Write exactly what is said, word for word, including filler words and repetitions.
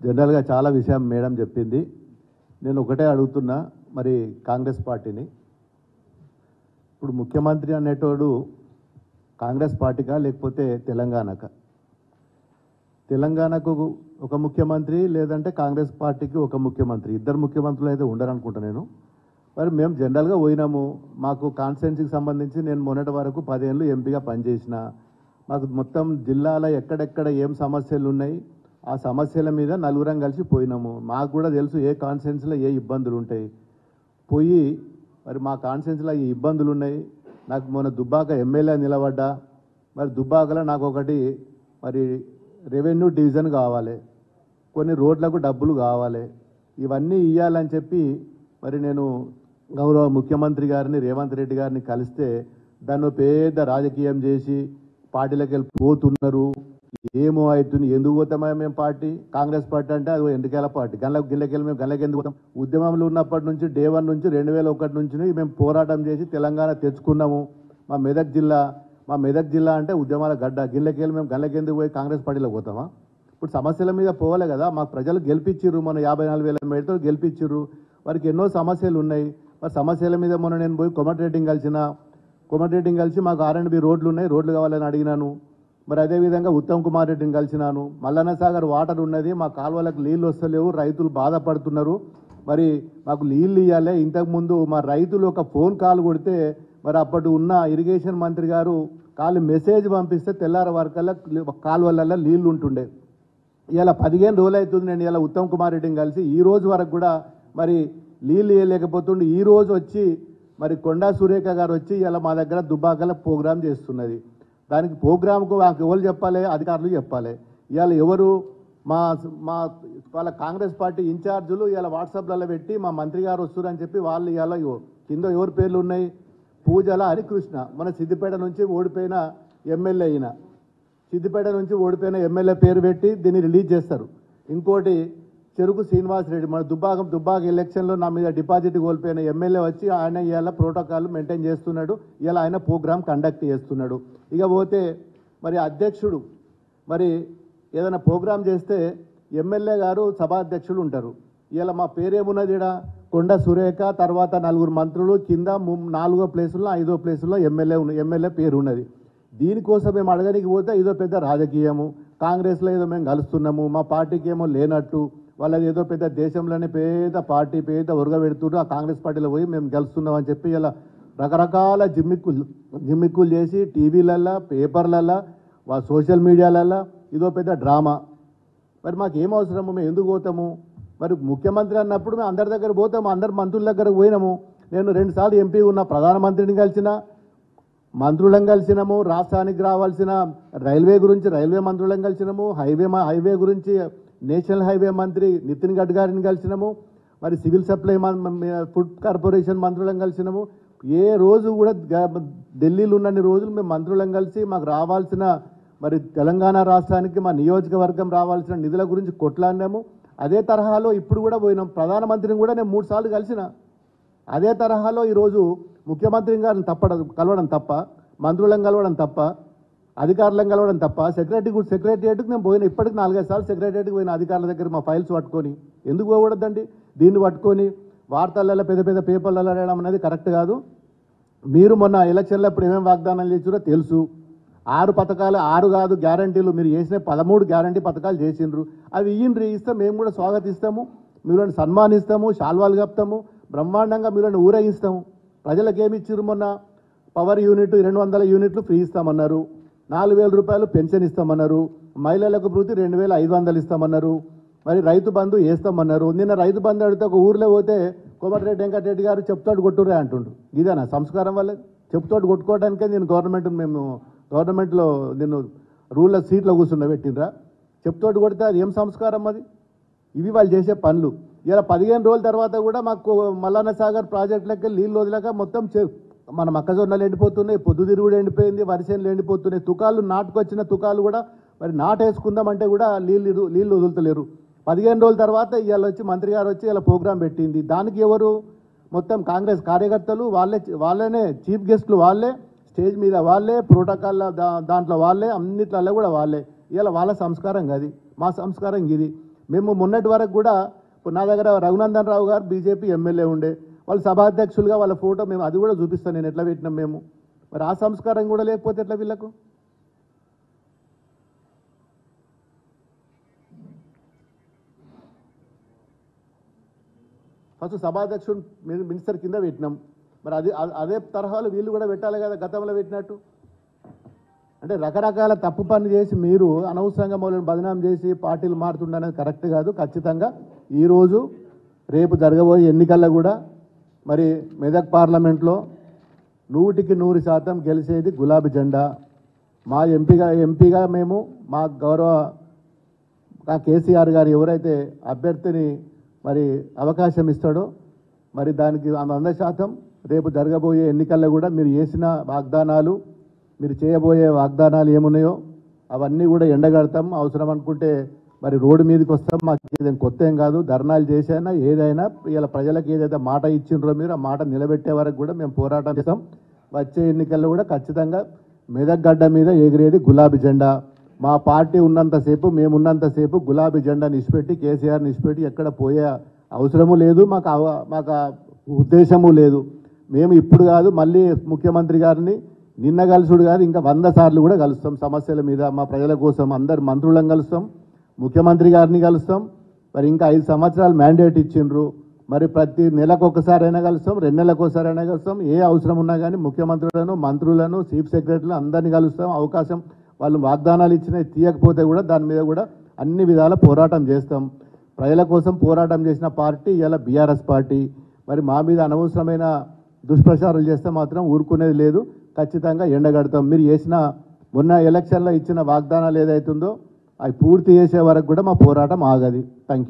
జనరల్గా చాలా విషయం మేడం చెప్పింది. నేను ఒకటే అడుగుతున్నా, మరి కాంగ్రెస్ పార్టీని, ఇప్పుడు ముఖ్యమంత్రి అనేటోడు కాంగ్రెస్ పార్టీకా లేకపోతే తెలంగాణకా? తెలంగాణకు ఒక ముఖ్యమంత్రి, లేదంటే కాంగ్రెస్ పార్టీకి ఒక ముఖ్యమంత్రి, ఇద్దరు ముఖ్యమంత్రులు అయితే ఉండరనుకుంటా నేను. మరి మేము జనరల్గా పోయినాము, మాకు కాన్స్టిట్యున్సీకి సంబంధించి నేను మొన్నటి వరకు పదేళ్ళు ఎంపీగా పనిచేసిన, మాకు మొత్తం జిల్లాలో ఎక్కడెక్కడ ఏం సమస్యలు ఉన్నాయి ఆ సమస్యల మీద నలుగురం కలిసి పోయినాము. మాకు కూడా తెలుసు ఏ కాన్స్టిట్యున్సీలో ఏ ఇబ్బందులు ఉంటాయి. పోయి మరి మా కాన్స్టిట్యున్సీలో ఈ ఇబ్బందులు ఉన్నాయి. నాకు మొన్న దుబ్బాక ఎమ్మెల్యే నిలబడ్డా, మరి దుబ్బాకలో నాకు ఒకటి మరి రెవెన్యూ డివిజన్ కావాలి, కొన్ని రోడ్లకు డబ్బులు కావాలి, ఇవన్నీ ఇవ్వాలని చెప్పి మరి నేను గౌరవ ముఖ్యమంత్రి గారిని రేవంత్ రెడ్డి గారిని కలిస్తే దాన్ని పెద్ద రాజకీయం చేసి పార్టీలకు వెళ్ళి పోతున్నారు. ఏమో అవుతుంది, ఎందుకు పోతామా మేము పార్టీ? కాంగ్రెస్ పార్టీ అంటే అది ఎండుకేల పార్టీ, గల్ల గిల్లకెళ్ళి మేము గల్లకి ఎందుకు పోతాం? ఉద్యమంలో ఉన్నప్పటి నుంచి డే వన్ నుంచి రెండు వేల ఒకటి నుంచి మేము పోరాటం చేసి తెలంగాణ తెచ్చుకున్నాము. మా మెదక్ జిల్లా మా మెదక్ జిల్లా అంటే ఉద్యమాల గడ్డ, గిల్లకెళ్ళి మేము గల్లకి ఎందుకు పోయి కాంగ్రెస్ పార్టీలో పోతామా? ఇప్పుడు సమస్యల మీద పోవాలి కదా. మాకు ప్రజలు గెలిపించిర్రు, మన యాభై నాలుగు వేల మేడతో గెలిపించిర్రు. వారికి ఎన్నో సమస్యలు ఉన్నాయి. మరి సమస్యల మీద మొన్న నేను పోయి కోమటిరెడ్డిని కలిసిన, కోమటిరెడ్డిని కలిసి మాకు ఆర్ అండ్ బి రోడ్లు ఉన్నాయి, రోడ్లు కావాలని అడిగినాను. మరి అదేవిధంగా ఉత్తమ్ కుమార్ రెడ్డిని కలిసినాను. మల్లన్న సాగర్ వాటర్ ఉన్నది, మా కాలువలకు నీళ్ళు వస్తలేవు, రైతులు బాధపడుతున్నారు, మరి మాకు నీళ్ళు ఇవ్వాలి. ఇంతకుముందు మా రైతులు ఒక ఫోన్ కాల్ కొడితే మరి అప్పటి ఉన్న ఇరిగేషన్ మంత్రి గారు కాలు మెసేజ్ పంపిస్తే తెల్లార వరకల్లా కాలువలలో నీళ్ళు ఉంటుండే. ఇలా పదిహేను రోజులు అవుతుంది నేను ఇలా ఉత్తమ్ కుమార్ రెడ్డిని కలిసి, ఈ రోజు వరకు కూడా మరి నీళ్ళు ఇవ్వలేకపోతుండే. ఈ రోజు వచ్చి మరి కొండా సురేఖ గారు వచ్చి ఇలా మా దగ్గర దుబ్బాకల ప్రోగ్రాం చేస్తున్నది. దానికి ప్రోగ్రాంకు మాకు ఎవరు చెప్పాలి? అధికారులు చెప్పాలి. ఇవాళ ఎవరు మా మా వాళ్ళ కాంగ్రెస్ పార్టీ ఇన్ఛార్జులు ఇలా వాట్సాప్లలో పెట్టి మా మంత్రి గారు వస్తున్నారని చెప్పి వాళ్ళు ఇలా కింద ఎవరి పేర్లు ఉన్నాయి? పూజల హరికృష్ణ, మన సిద్దిపేట నుంచి ఓడిపోయిన ఎమ్మెల్యే అయిన, సిద్దిపేట నుంచి ఓడిపోయిన ఎమ్మెల్యే పేరు పెట్టి దీన్ని రిలీజ్ చేస్తారు. ఇంకోటి చెరుకు శ్రీనివాసరెడ్డి, మన దుబ్బాక దుబ్బాక ఎలక్షన్లో నా మీద డిపాజిట్ కోల్పోయిన ఎమ్మెల్యే వచ్చి ఆయన ఇలా ప్రోటోకాల్ మెయింటైన్ చేస్తున్నాడు, ఇలా ఆయన ప్రోగ్రామ్ కండక్ట్ చేస్తున్నాడు. ఇక పోతే మరి అధ్యక్షుడు మరి ఏదైనా ప్రోగ్రాం చేస్తే ఎమ్మెల్యే గారు సభాధ్యక్షులు ఉంటారు. ఇలా మా పేరేమున్నది ఇక్కడ? కొండ సురేఖ, తర్వాత నలుగురు మంత్రులు, కింద నాలుగో ప్లేసుల్లో ఐదో ప్లేసుల్లో ఎమ్మెల్యే ఉన్న ఎమ్మెల్యే పేరు ఉన్నది. దీనికోసం మేము అడగడానికి పోతే ఇదో పెద్ద రాజకీయము, కాంగ్రెస్లో ఏదో మేము కలుస్తున్నాము, మా పార్టీకి ఏమో లేనట్టు, వాళ్ళది ఏదో పెద్ద దేశంలోనే పేద పార్టీ పేద ఉరగ పెడుతున్నారు, ఆ కాంగ్రెస్ పార్టీలో పోయి మేము గెలుస్తున్నాం అని చెప్పి ఇలా రకరకాల జిమ్మిక్కులు జిమ్మిక్కులు చేసి టీవీలల్లో, పేపర్లల్లో, వాళ్ళ సోషల్ మీడియాలల్లో ఇదో పెద్ద డ్రామా. మరి మాకు ఏం అవసరము? మేము ఎందుకు పోతాము? మరి ముఖ్యమంత్రి అన్నప్పుడు మేము అందరి దగ్గర పోతాము, అందరు మంత్రుల దగ్గరకు పోయినాము. నేను రెండుసార్లు ఎంపీ ఉన్న ప్రధానమంత్రిని కలిసిన, మంత్రులను కలిసినాము, రాష్ట్రానికి రావాల్సిన రైల్వే గురించి రైల్వే మంత్రులను కలిసినాము, హైవే హైవే గురించి నేషనల్ హైవే మంత్రి నితిన్ గడ్కరీని కలిసినాము, మరి సివిల్ సప్లై ఫుడ్ కార్పొరేషన్ మంత్రులను కలిసినాము. ఏ రోజు కూడా ఢిల్లీలో ఉన్నన్ని రోజులు మేము మంత్రులను కలిసి మాకు రావాల్సిన మరి తెలంగాణ రాష్ట్రానికి మా నియోజకవర్గం రావాల్సిన నిధుల గురించి కొట్లాడినాము. అదే తరహాలో ఇప్పుడు కూడా పోయినాం. ప్రధానమంత్రిని కూడా నేను మూడు సార్లు కలిసిన. అదే తరహాలో ఈరోజు ముఖ్యమంత్రి గారిని తప్పడం కలవడం తప్ప, మంత్రులను కలవడం తప్ప, అధికారులను కలవడం తప్ప, సెక్రటరీ సెక్రటరియట్కి నేను పోయినా, ఇప్పటికి నాలుగైదు సార్లు సెక్రటరియట్కి పోయిన అధికారుల దగ్గర మా ఫైల్స్ పట్టుకొని. ఎందుకు పోకూడదండి? దీన్ని పట్టుకొని వార్తలలో పెద్ద పెద్ద పేపర్లలో రాయడం అనేది కరెక్ట్ కాదు. మీరు మొన్న ఎలక్షన్లో ఇప్పుడు ఏమేమి వాగ్దానాలు చేసారో తెలుసు. ఆరు పథకాలు, ఆరు కాదు గ్యారంటీలు మీరు చేసిన పదమూడు గ్యారంటీ పథకాలు చేసిండ్రు. అవి ఇయ్యండ్రి, ఇస్తే మేము కూడా స్వాగతిస్తాము, మీరు సన్మానిస్తాము, శాల్వాలు కప్తాము, బ్రహ్మాండంగా మీరు ఊరేగిస్తాము. ప్రజలకు ఏమి ఇచ్చిర్రు? మొన్న పవర్ యూనిట్ రెండు వందల యూనిట్లు ఫ్రీ ఇస్తామన్నారు, నాలుగు వేల రూపాయలు పెన్షన్ ఇస్తామన్నారు, మహిళలకు వృత్తి రెండు వేల ఐదు వందలు ఇస్తామన్నారు, మరి రైతు బంధు వేస్తామన్నారు. నిన్న రైతు బంధు అడిగితే ఒక ఊర్లో పోతే కోమటిరెడ్డి వెంకటరెడ్డి గారు చెప్తాడు కొట్టురే అంటుండ్రు. ఇదేనా సంస్కారం? వల్ల చెప్తాడు కొట్టుకోవడానికే నేను గవర్నమెంట్ మేము గవర్నమెంట్లో నేను రూల్లో సీట్లో కూర్చున్న పెట్టినరా? చెప్తోటి కొడితే అది ఏం సంస్కారం? అది ఇవి వాళ్ళు చేసే పనులు. ఇలా పదిహేను రోజుల తర్వాత కూడా మాకు మల్లన్న సాగర్ ప్రాజెక్టులకి నీళ్ళు వదిలేక మొత్తం మన మొక్కజొన్నలు ఎండిపోతున్నాయి, పొద్దుతిరుగుడు ఎండిపోయింది, వరిసేనులు ఎండిపోతున్నాయి, తుకాలు నాటుకొచ్చిన తుకాలు కూడా మరి నాటేసుకుందామంటే కూడా నీళ్ళు నీళ్ళు వదులుతలేరు. పదిహేను రోజుల తర్వాత ఇవాళ వచ్చి మంత్రి గారు వచ్చి ఇలా ప్రోగ్రాం పెట్టింది. దానికి ఎవరు? మొత్తం కాంగ్రెస్ కార్యకర్తలు వాళ్ళే, వాళ్ళనే చీఫ్ గెస్టులు వాళ్ళే, స్టేజ్ మీద వాళ్ళే, ప్రోటోకాల్ దా దాంట్లో వాళ్ళే, అన్నిట్లలో కూడా వాళ్ళే. ఇలా వాళ్ళ సంస్కారం అది, మా సంస్కారం ఇది. మేము మొన్నటి వరకు కూడా ఇప్పుడు నా దగ్గర రఘునందన్ రావు గారు బీజేపీ ఎమ్మెల్యే ఉండే, వాళ్ళు సభాధ్యక్షులుగా వాళ్ళ ఫోటో మేము అది కూడా చూపిస్తాను నేను ఎట్లా పెట్టినాం మేము. మరి ఆ సంస్కారం కూడా లేకపోతే ఎట్లా వీళ్ళకు? ఫస్ట్ సభాధ్యక్షుడు మినిస్టర్ కింద పెట్టినాం, మరి అది అదే తరహాలో వీళ్ళు కూడా పెట్టాలి కదా గతంలో పెట్టినట్టు. అంటే రకరకాల తప్పు పని చేసి మీరు అనవసరంగా మమ్మల్ని బదనాం చేసి పార్టీలు మారుతుండనేది కరెక్ట్ కాదు. ఖచ్చితంగా ఈరోజు రేపు జరగబోయే ఎన్నికల్లో కూడా మరి మెదక్ పార్లమెంట్లో నూటికి నూరు శాతం గెలిచేది గులాబీ జెండా. మా ఎంపీగా ఎంపీగా మేము మా గౌరవ కేసీఆర్ గారు ఎవరైతే అభ్యర్థిని మరి అవకాశం ఇస్తాడో మరి దానికి వంద శాతం రేపు జరగబోయే ఎన్నికల్లో కూడా మీరు చేసిన వాగ్దానాలు, మీరు చేయబోయే వాగ్దానాలు ఏమున్నాయో అవన్నీ కూడా ఎండగడతాం. అవసరం అనుకుంటే మరి రోడ్డు మీదకి వస్తాం. మాకు ఏదైనా కొత్త ఏం కాదు. ధర్నాలు చేసైనా ఏదైనా ఇలా ప్రజలకు ఏదైతే మాట ఇచ్చిండ్రో మీరు ఆ మాట నిలబెట్టే వరకు కూడా మేము పోరాటం చేస్తాం. వచ్చే ఎన్నికల్లో కూడా ఖచ్చితంగా మెదక్ గడ్డ మీద ఎగిరేది గులాబీ జెండా. మా పార్టీ ఉన్నంతసేపు, మేము ఉన్నంతసేపు గులాబీ జెండాని ఇచ్చిపెట్టి కేసీఆర్ని ఇచ్చిపెట్టి ఎక్కడ పోయే అవసరము లేదు, మాకు మాకు ఉద్దేశము లేదు. మేము ఇప్పుడు కాదు, మళ్ళీ ముఖ్యమంత్రి గారిని నిన్న కలుసుడు కాదు ఇంకా వంద సార్లు కూడా కలుస్తాం. సమస్యల మీద మా ప్రజల కోసం అందరు మంత్రులను కలుస్తాం, ముఖ్యమంత్రి గారిని కలుస్తాం. మరి ఇంకా ఐదు సంవత్సరాలు మ్యాండేట్ ఇచ్చిండ్రు, మరి ప్రతి నెలకు ఒకసారైనా కలుస్తాం, రెండు నెలలకు ఒకసారైనా కలుస్తాం. ఏ అవసరం ఉన్నా కానీ ముఖ్యమంత్రులను, మంత్రులను, చీఫ్ సెక్రటరీలను అందరినీ కలుస్తాం. అవకాశం వాళ్ళు వాగ్దానాలు ఇచ్చినా తీయకపోతే కూడా దాని మీద కూడా అన్ని విధాల పోరాటం చేస్తాం. ప్రజల కోసం పోరాటం చేసిన పార్టీ ఇలా బీఆర్ఎస్ పార్టీ. మరి మా మీద అనవసరమైన దుష్ప్రచారాలు చేస్తే మాత్రం ఊరుకునేది లేదు. ఖచ్చితంగా ఎండగడతాం. మీరు చేసిన మొన్న ఎలక్షన్లో ఇచ్చిన వాగ్దానాలు ఏదైతుందో అవి పూర్తి చేసే వరకు కూడా మా పోరాటం ఆగది. Thank you.